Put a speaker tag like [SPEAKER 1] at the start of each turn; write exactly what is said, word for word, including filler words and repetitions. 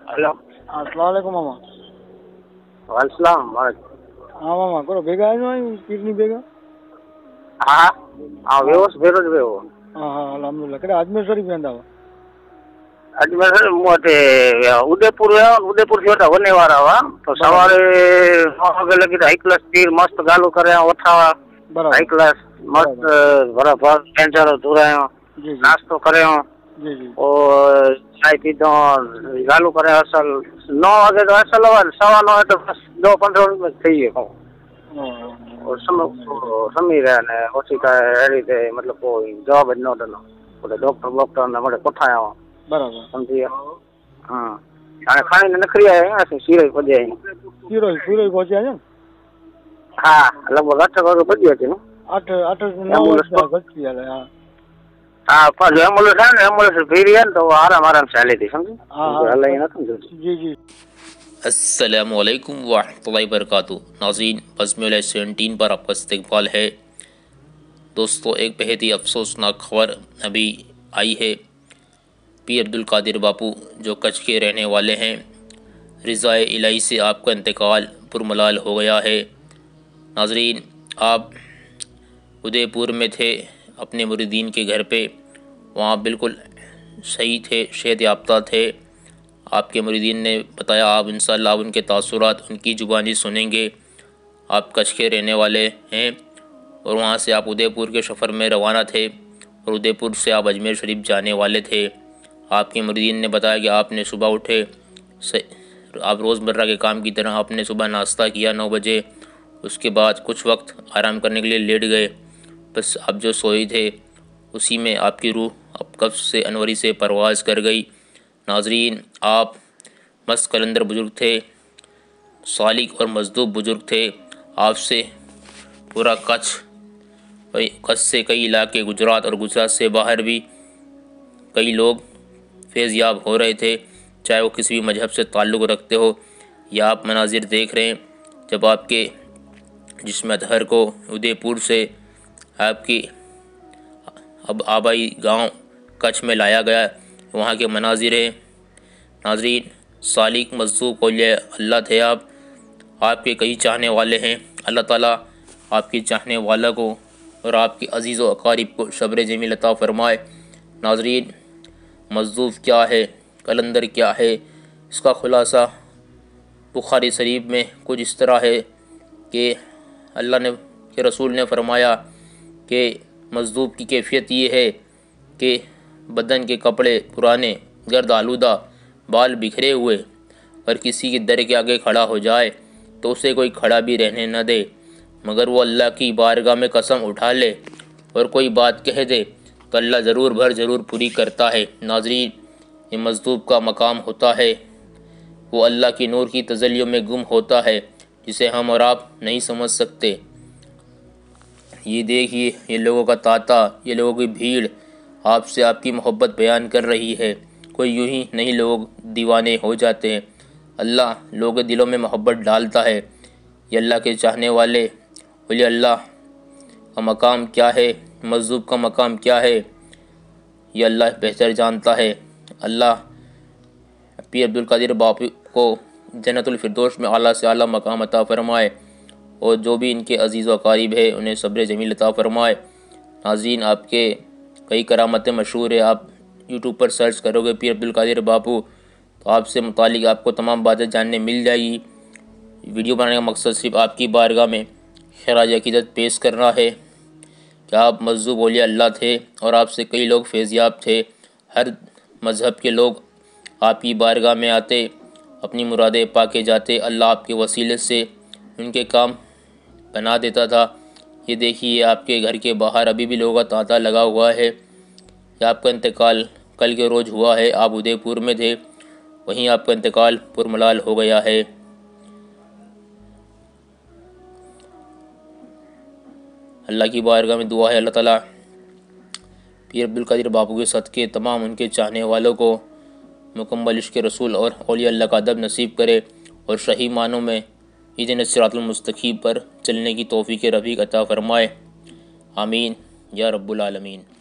[SPEAKER 1] Hello
[SPEAKER 2] अस्सलाम वालेकुम मामा।
[SPEAKER 1] वालेकुम
[SPEAKER 2] हाँ मामा करो ભેગા આવ્યો અહીં પીરની ભેગા।
[SPEAKER 1] हाँ हाँ व्यवस्थ भेरो જ વેવો
[SPEAKER 2] हाँ हाँ अल्हम्दुलिल्लाह कड़े अजमेर शरीफ वेंदा हुआ।
[SPEAKER 1] अजमेर છે મોટે ઉદયપુર ઉદયપુર થી વટા વને વાળા વા તો સવારે નવ વાગે લગી હાઈ ક્લાસ તીર મસ્ત ગાલુ કરે ઓઠાવા
[SPEAKER 2] બરાબર
[SPEAKER 1] હાઈ ક્લાસ મસ્ત ભરા ભર પેંચારો ધુરાયો
[SPEAKER 2] जी जी
[SPEAKER 1] નાસ્તો કર્યો
[SPEAKER 2] जी जी
[SPEAKER 1] और चाय पीधो गालू करे असल नौ वागे तो असल हुआ सवा नौ तो बस दो पंद्रह मिनट में थी गए
[SPEAKER 2] हाँ,
[SPEAKER 1] और समय समी रहे ने ओછી का एरी थे मतलब कोई जवाब न दनो बोले डॉक्टर डॉक्टर ने बड़े कोठाया
[SPEAKER 2] बराबर
[SPEAKER 1] समझिए हां અને ખાઈને નખરી આયા છે સિરાઈ પજે
[SPEAKER 2] સિરાઈ સિરાઈ પહોંચ્યા છે
[SPEAKER 1] હા લગભગ આઠ વાગે પજ્યો છે ને
[SPEAKER 2] આઠ આઠ નવ વાગે પહોંચી આલે હા
[SPEAKER 1] हाँ पर एम्बुलेंस है ना एम्बुलेंस भीड़ी है तो आराम आराम से चली थी समझे
[SPEAKER 2] हाँ
[SPEAKER 1] अल्लाह ही ना समझो
[SPEAKER 2] जी जी
[SPEAKER 3] अस्सलामु अलैकुम वरहमतुल्लाहि वबरकातुहू। नाज़रीन बज़्म सेवनटीन पर आपका इस्तक़बाल है। दोस्तों एक बेहद ही अफसोसनाक खबर अभी आई है। पीर अब्दुल कादिर बापू जो कच्छ के रहने वाले हैं, रिज़ाए इलाही से आपका इंतकाल पुरमलाल हो गया है। नाज़रीन आप उदयपुर में थे अपने मुरीदीन के घर पे, वहाँ बिल्कुल सही थे, सेहत याफ्ता थे। आपके मुरीदीन ने बताया आप इंशाअल्लाह उनके तासुरात उनकी ज़ुबानी सुनेंगे। आप कच्छ के रहने वाले हैं और वहाँ से आप उदयपुर के सफ़र में रवाना थे और उदयपुर से आप अजमेर शरीफ जाने वाले थे। आपके मुरीदीन ने बताया कि आपने सुबह उठे से आप रोज़मर्रा के काम की तरह आपने सुबह नाश्ता किया नौ बजे, उसके बाद कुछ वक्त आराम करने के लिए लेट गए। बस आप जो सोए थे उसी में आपकी रूह अब कब्ज़ से अनवरी से परवाज़ कर गई। नाज़रीन आप मस्त कलंदर बुज़ुर्ग थे, सालिक और मज़दूब बुज़ुर्ग थे। आपसे पूरा कच्छ कच्छ से कई इलाके गुजरात और गुजरात से बाहर भी कई लोग फैज़याब हो रहे थे, चाहे वो किसी भी मजहब से ताल्लुक़ रखते हो। या आप मनाजिर देख रहे हैं जब आपके जिस्म अतहर को उदयपुर से आपकी अब आबाई गांव कच्छ में लाया गया, वहाँ के मनाजिर हैं। नाज़रीन सालिक मज़दूब औलिया अल्लाह थे आप, आपके कई चाहने वाले हैं। अल्लाह ताला आपके चाहने वाला को और आपके अज़ीज़ व अकारिब को सब्र जमील अता फ़रमाए। नाज़रीन मज़दूब क्या है, कलंदर क्या है, इसका खुलासा बुखारी शरीफ में कुछ इस तरह है कि अल्लाह ने के रसूल ने फ़रमाया कि मज़दूब की कैफियत ये है कि बदन के कपड़े पुराने, गर्द आलूदा, बाल बिखरे हुए, और किसी के दर के आगे खड़ा हो जाए तो उसे कोई खड़ा भी रहने न दे, मगर वो अल्लाह की बारगाह में कसम उठा ले और कोई बात कह दे तो अल्लाह ज़रूर भर ज़रूर पूरी करता है। नाज़रीन ये मज़दूब का मकाम होता है, वो अल्लाह की नूर की तजल्लियों में गुम होता है जिसे हम और आप नहीं समझ सकते। ये देखिए ये लोगों का तांता, ये लोगों की भीड़ आपसे आपकी मोहब्बत बयान कर रही है। कोई यूं ही नहीं लोग दीवाने हो जाते हैं, अल्लाह लोगों के दिलों में मोहब्बत डालता है। ये अल्लाह के चाहने वाले बोले अल्लाह का मकाम क्या है, मज़दूब का मकाम क्या है, ये अल्लाह बेहतर जानता है। अल्लाह पीर अब्दुल कादिर बापू को जन्नतुल फिरदौस में आला से आला मकाम अता फ़रमाए और जो भी इनके अज़ीज़ व अकारिब है उन्हें सब्र जमील अता फ़रमाए। नाज़रीन आपके कई करामतें मशहूर है, आप यूट्यूब पर सर्च करोगे पीर अब्दुल कादिर बापू तो आपसे मुतालिक आपको तमाम बातें जानने मिल जाएगी। वीडियो बनाने का मकसद सिर्फ आपकी बारगाह में खराज अक़ीदत पेश करना है कि आप मज़दूब औलिया अल्लाह थे और आपसे कई लोग फैज़याब थे। हर मज़हब के लोग आपकी बारगाह में आते, अपनी मुरादें पा के जाते, अल्लाह आपके वसीले से उनके काम बना देता था। ये देखिए आपके घर के बाहर अभी भी लोगों का तांता लगा हुआ है। आपका इंतकाल कल के रोज़ हुआ है, आप उदयपुर में थे, वहीं आपका इंतकाल पुरमलाल हो गया है। अल्लाह की बारगाह में दुआ है अल्लाह ताला पीर अब्दुल कादिर बापू के सदक़े तमाम उनके चाहने वालों को मुकम्मल इश्क़ रसूल और औलिया अल्लाह का अदब नसीब करे और सही मानों में इदन सिरातुल मुस्तकीम पर चलने की तौफ़ीक़ रफ़ीक अता फ़रमाए। आमीन या रब्बुल आलमीन।